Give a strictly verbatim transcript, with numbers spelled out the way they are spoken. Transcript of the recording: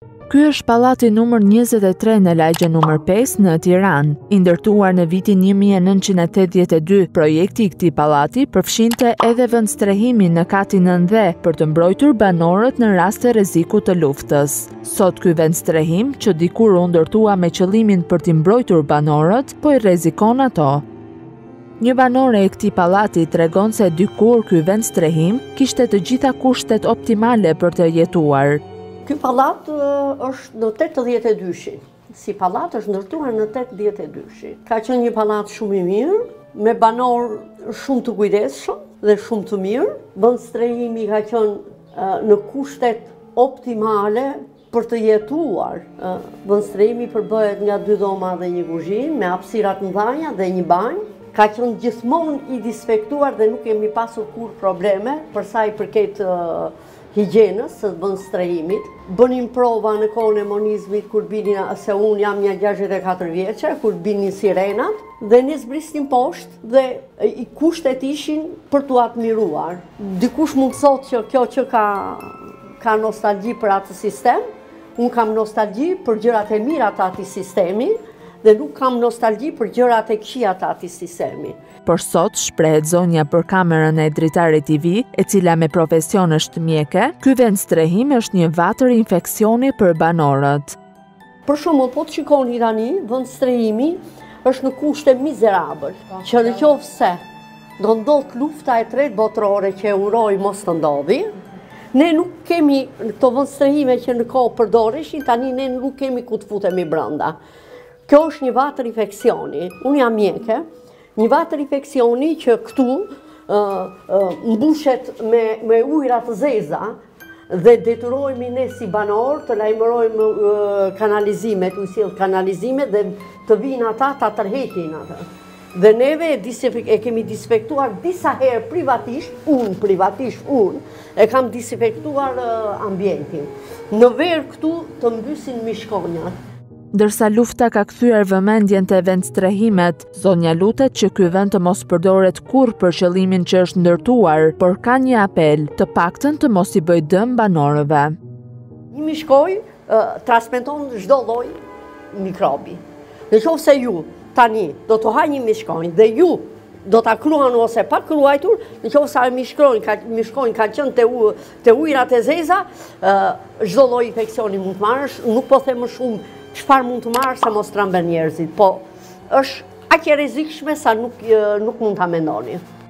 Ky është pallati numër njëzet e tre në lajgje numër pesë në Tiranë, i ndërtuar në vitin një mijë e nëntëqind e tetëdhjetë e dy. Projekti i këtij pallati përfshinte edhe vendstrehimin në katin nëntëdhjetë dhe për të mbrojtur banorët në rast të rreziku të luftës. Sot ky vendstrehim, që dikur u ndërtua me qëllimin për t'i mbrojtur banorët, po i rrezikon ato. Një banore e këtij pallati tregon se dikur ky vendstrehim kishte të gjitha kushtet optimale për të jetuar. Ky pallat është në tetëdhjetë e dy-shin. Si pallat është ndërtuar në tetëdhjetë e dy-shin. Ka qenë një pallat shumë i mirë, me banorë shumë të kujdesshëm dhe shumë të mirë. Vendstrehimi ka qenë në kushtet optimale për të jetuar. Vendstrehimi përbëhet nga dy dhoma dhe një kuzhinë, me hapësira të mëdha dhe një banjë. Ka qenë gjithmonë i dispektuar dhe nuk kemi pasur kur probleme për sa i përket higjienës së vendstrehimit. Bënim prova në kohën e monizmit kur binin, se unë jam një gjashtëdhjetë e katër vjeçe, kur binin sirenat dhe ne zbrisnim poshtë dhe i kushtet ishin për t'u admiruar. Dikush mund të thotë që kjo që ka ka nostalgji për atë sistem, unë kam nostalgji për gjërat e mira të atij sistemi dhe nuk kam nostalgji për gjërat e këqija të atij sistemi. Por sot shprehet zonja për kamerën e DritareTv, e cila me profesion është mjeke, ky vendstrehim është një vatër infeksioni për banorët. Për shembull, po të shikoni tani, vendstrehimi është në kushte mizerabël, që në qoftë se do ndodh lufta e tretë botërore që e uroj mos të ndodhi, ne nuk kemi këto vendstrehime që në kohë përdoreshin, tani ne nuk kemi ku të futemi brenda. Kjo është një vatër infeksioni. Unë jam mjeke, një vatër infeksioni që këtu uh, uh, mbushet me, me ujëra të zeza dhe detyrojmë ne si banor të lajmërojmë uh, kanalizimet, u sjell kanalizimet dhe të vinë ata ta tërheqin atë. Dhe neve e kemi disinfektuar disa herë privatisht, unë privatisht unë e kam disinfektuar uh, ambientin. Në verë këtu të mbysin mishkonjat. Ndërsa lufta ka kthyer vëmendjen te vendstrehimet, zonja lutet që ky vend të mos përdoret kurrë për qëllimin që është ndërtuar, por ka një apel, të paktën të mos i bëj dëm banorëve. Një mishkoj uh, transmeton çdo lloj mikrobi. Nëse ju tani do të hajë një mishkoj dhe ju do ta kruani ose pa kruajtur, nëse ai mishkoj ka mishkoj ka qenë te u, te ujërat e zeza, çdo uh, lloj infeksioni mund të marrësh, nuk po them më shumë çfarë mund të marrë sa mos tramben njerëzit, po është aq e rrezikshme sa nuk, nuk mund ta mendoni.